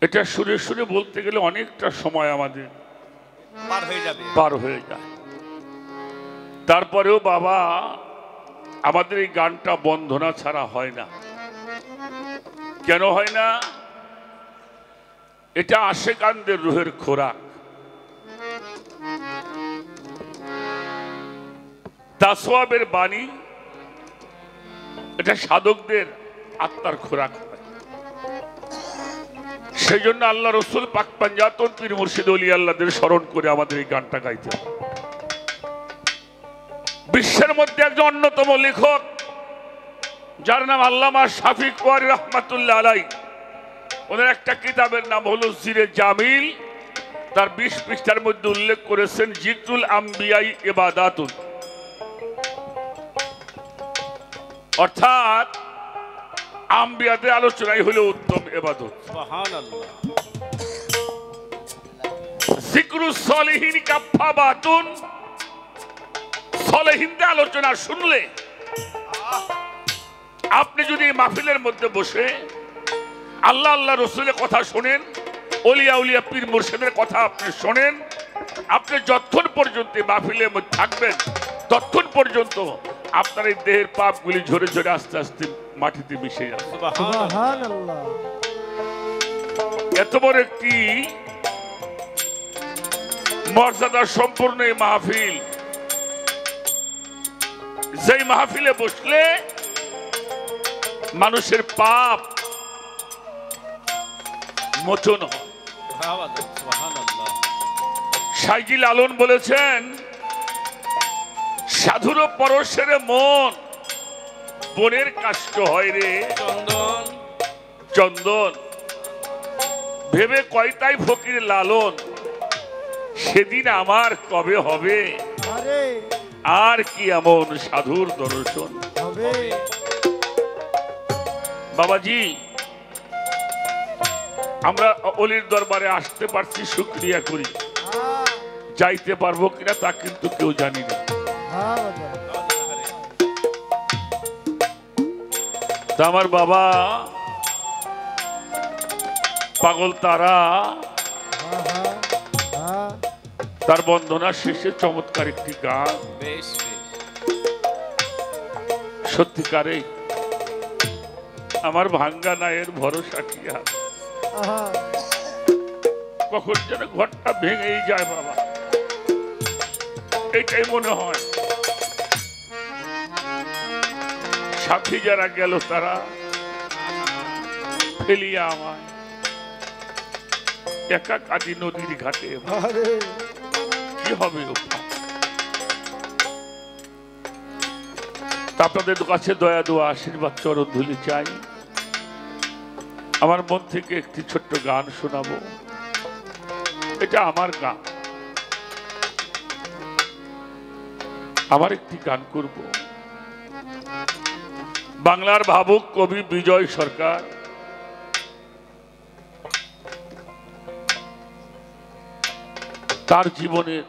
এটা সুরে সুরে বলতে গেলে অনেকটা সময় আমাদের পার হয়ে যায়। তারপরেও বাবা আমাদের এই গানটা বন্ধনা ছাড়া হয় না। কেন হয় না? এটা আশেকানদের রুহের খোরাক। তাসওয়াবের বাণী এটা সাধকদের আত্মার খোরাক হয়। সেই জন্য আল্লাহ রসুল পাক পাঞ্জাতন পীর মুর্শিদ ওলি আল্লাহদের স্মরণ করে আমাদের এই গানটা গাইতে হবে। বিশ্বের মধ্যে একজন অন্যতম লেখক যার নাম আল্লামা শাফিক ওয়ারি রহমাতুল্লাহ আলাই, ওনার একটা কিতাবের নাম হলো জিরে জামিল। তার 20 পৃষ্ঠার মধ্যে উল্লেখ করেছেন জিকরুল আম্বিয়াই ইবাদাতুন, অর্থাৎ আম্বিয়াদের আলোচনাই হলো উত্তম ইবাদত। সুবহানাল্লাহ। জিকরুস সলিহিন কাফাবাতুন, সলেহিনদের আলোচনা শুনলে আপনি যদি মাহফিলের মধ্যে বসে আল্লাহ আল্লাহ রসুলের কথা শোনেন, ওলিয়া উলিয়া পীর মুর্শিদের কথা আপনি শোনেন, আপনি যতক্ষণ পর্যন্ত মাহফিলের মধ্যে থাকবেন ততক্ষণ পর্যন্ত আপনার এই দেহের পাপগুলি ঝরে ঝরে আস্তে আস্তে মাটিতে মিশে যাবে। সুবহানাল্লাহ। এত বড় একটি মর্যাদা সম্পূর্ণ এই মাহফিল, যেই মাহফিলে বসলে মানুষের পাপ মোচন হয়। শাইজি লালন বলেছেন, সাধুর পরশের মন বনের কাষ্ট হয় রে চন্দন চন্দন, ভেবে কয়তাই ফকির লালন, সেদিন আমার কবে হবে, আর কি এমন সাধুর দর্শন হবে। বাবাজি, আমরা অলির দরবারে আসতে পারছি, শুকরিয়া করি। যাইতে পারবো কিনা তা কিন্তু কেউ জানি না। তা আমার বাবা পাগল তারা তার বন্দনা শেষে চমৎকার একটি গান, সত্যিকারে আমার ভাঙ্গা নায়ের ভরসা কি আছে, কখন যেন ঘরটা ভেঙেই যায় বাবা, এটাই মনে হয়। সাথী যারা গেল তারা ফেলিয়া আমায় একা কাটি নদীর ঘাটে, কি হবে? আপনাদের কাছে দয়া দোয়া আশীর্বাদ চরণ ধুলি চাই। আমার মন থেকে একটি ছোট্ট গান শোনাবো, এটা আমার গান। আমার একটি গান করব। বাংলার ভাবুক কবি বিজয় সরকার তার জীবনের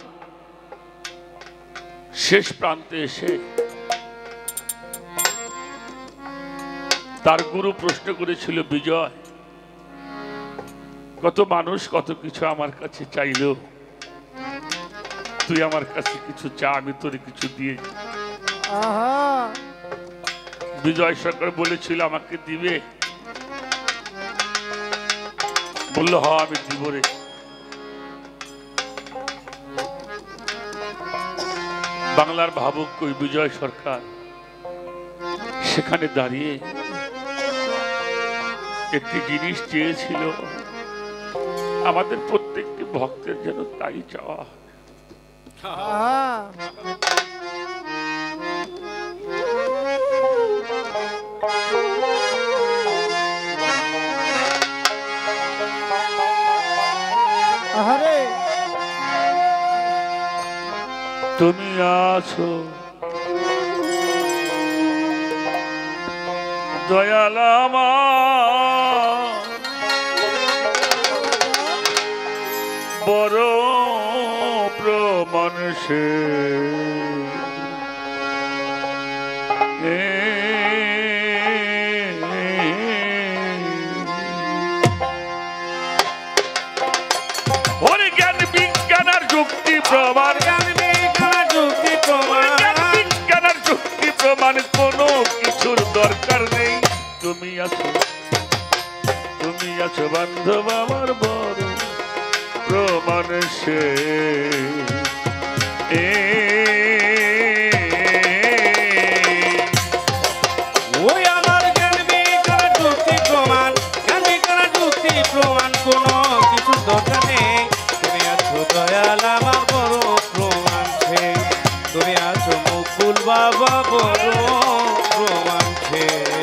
শেষ প্রান্তে এসে তার গুরু প্রশ্ন করেছিল, বিজয়, কত মানুষ কত কিছু আমার কাছে চাইলেও তুই আমার কাছে কিছু চা, আমি তোর কিছু দিয়ে। বিজয় সরকার বলেছিল, আমাকে দিবে? বলল, হ আমি দিব রে। বাংলার ভাবুক কই বিজয় সরকার সেখানে দাঁড়িয়ে একটি জিনিস চেয়েছিল, আমাদের প্রত্যেকটি ভক্তের যেন তাই চাওয়া। তুমি আছো দয়ালামা, বড় প্রমাণসে প্রমাণ জ্ঞান বিজ্ঞান যুক্তি প্রমাণ বিজ্ঞানের যুক্তি প্রমাণ কোনো কিছুর দরকার নেই তুমি আছো বান্ধব আমার বড় প্রমাণ সে ওই আমার জ্ঞান বিজ্ঞান যুক্তি প্রমাণ জ্ঞান বিজ্ঞান যুক্তি প্রমাণ কোনো কিছু দরকার নেই তুমি আছো দয়াল আমার বড় প্রমাণ সে তুমি আছো মুকুল বাবা বড় প্রমাণ সে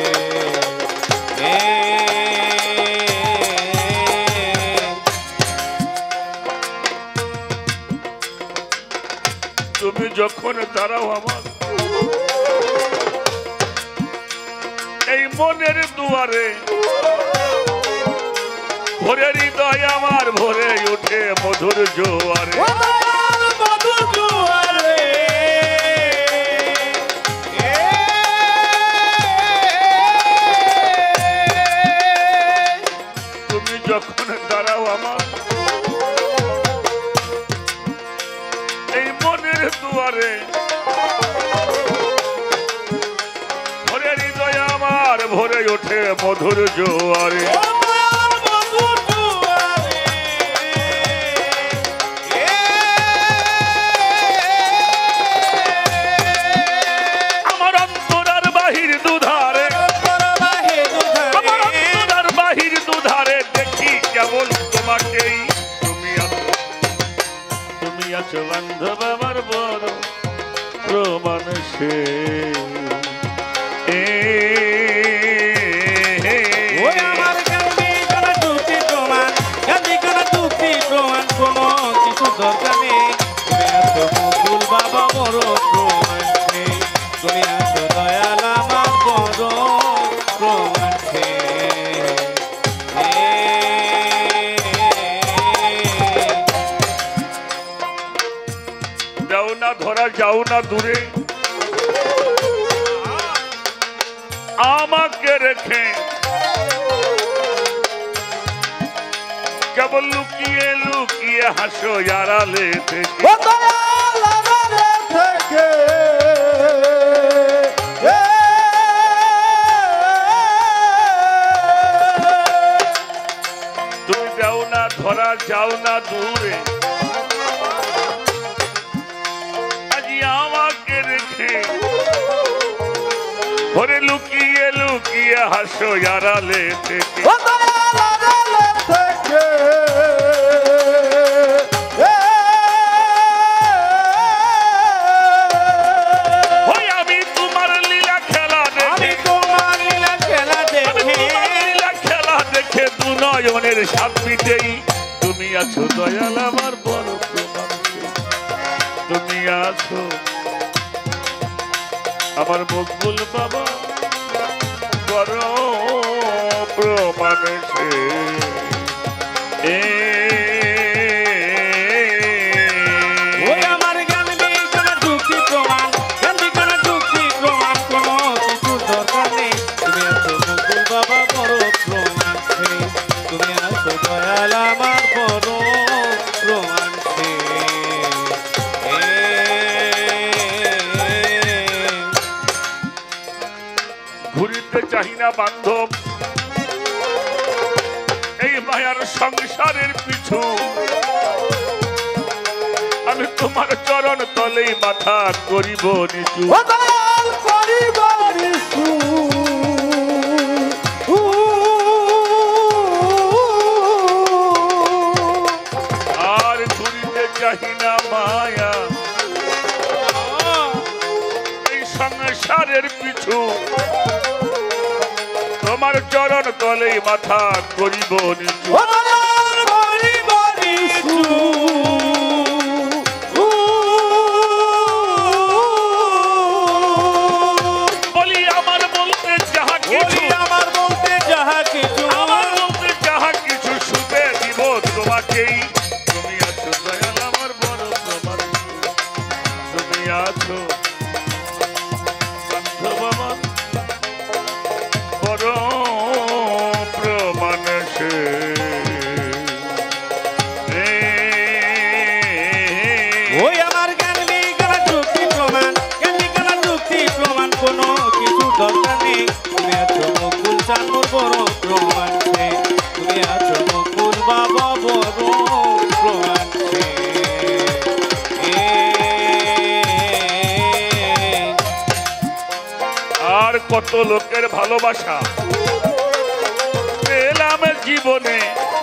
তুমি যখন দাঁড়াও আমার এই মনের দুয়ারে ভোরে হৃদয় আমার ভরে উঠে মধুর জোয়ারে মধুর জোয়ারে তুমি যখন দাঁড়াও আমার এই মনের দুয়ারে ভরে হৃদয় আমার ভরে ওঠে মধুর জোয়ারে মধুর জোয়ারে আমার অন্তরার বাহির দুধারে আমার অন্তরার বাহির দুধারে দেখি কেবল তোমাকেই তুমি আছো বান্ধব আমার বড় প্রমাণ সে ওই আমার জ্ঞান বিজ্ঞান যুক্তি প্রমাণ জ্ঞান বিজ্ঞান যুক্তি প্রমাণ কোনো কিছু দরকার নেই তুমি আছো মুকুল বাবা বড় প্রমাণ সে তুমি আছো দয়াল আমার বড় প্রমাণ সে যাও না ধরা যাও না দূরে আমাকে রেখে কেবল লুকিয়ে লুকিয়ে হাসো আড়ালে থেকে তুমি যাও না ধরা যাও না দূরে আজি আমাকে রেখে ঘরে লুকিয়ে লুকিয়ে হাসো আড়ালে থেকে ওই আমি তোমার লীলা খেলা দেখে তোমার লীলা খেলা দেখে লীলা খেলা দেখে দু নয়নের সাত মিটেই তুমি আছো দয়াল আমার বড় প্রমাণ তুমি আছো আমার মকবুল বাবা বড় প্রমাণ সে ওই আমার জ্ঞান বিজ্ঞান যুক্তি প্রমাণ জ্ঞান বিজ্ঞান যুক্তি প্রমাণ কোনো কিছু দরকার নেই তুমি আছো মুকুল বাবা বড় প্রমাণ সে তুমি আছো দয়াল আমার বড় প্রমাণ সে ঘুরিতে চাহি না বান্ধব এই মায়ার সংসারের পিছু আমি তোমার চরণ তলেই মাথা করিব নিচু আর ঘুরিতে চাহি না মায়া এই সংসারের পিছু তোমার চরণ তলেই মাথা করিব নিচু বলি আমার বলতে যাহা কিছু আমার বলতে যাহা কিছু আমার বলতে যাহা কিছু শুতে দিব তোমাকেই তুমি আছো দয়াল আমার বড় প্রমাণ তুমি আছো বান্ধব আমার বড় প্রমাণ সে কত লোকের ভালোবাসা পেলাম জীবনে,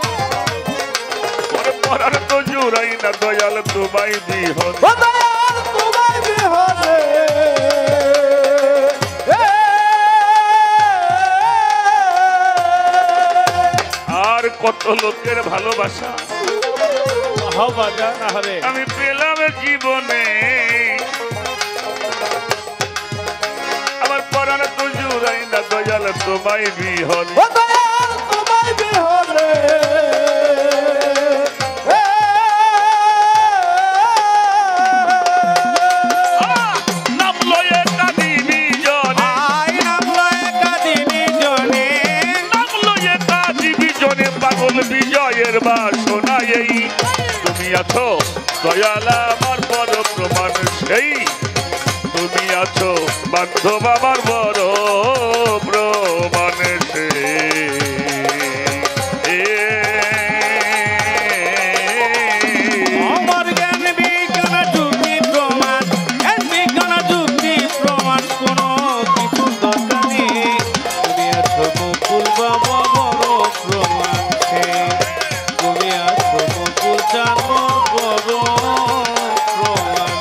পরার তো জুড়াই না দয়াল তোমায় বিহন। আর কত লোকের ভালোবাসা আমি পেলাম জীবনে, আমার পরার তো জুড়াই না দয়াল তোমায় বিহন। বিজয়ের বাসনা এই তুমি আছো দয়াল আমার বড় প্রমাণ সেই, তুমি আছো বান্ধব আমার বড় প্রমাণ সেই। আমার জ্ঞান বিজ্ঞান যুক্তি প্রমাণ, জ্ঞান বিজ্ঞান যুক্তি প্রমাণ কোনো কিছু দরকার নেই, তুমি আছো মুকুল বাবা বড় প্রমাণ। তুমি আছো মুকুল চাঁদর বড় প্রমাণ।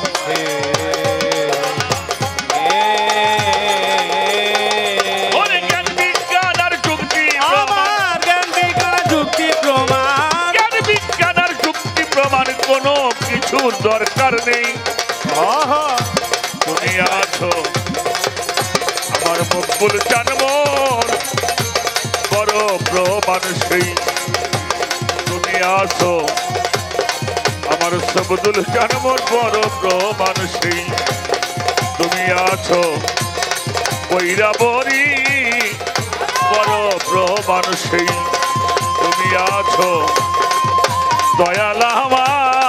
জ্ঞান বিজ্ঞান আর যুক্তি আমার জ্ঞান বিজ্ঞান যুক্তি প্রমাণ, জ্ঞান বিজ্ঞান আর যুক্তি প্রমাণ কোনো কিছুর দরকার নেই, তুমি আছো আমার মুকুল চাঁদর বড় প্রমাণ সেই, তুমি আছো আমার সবদুল জানমোর বড় প্রমাণ সেই, তুমি আছো বৈরাবরী বড় প্রমাণ সেই, তুমি আছো দয়াল আমার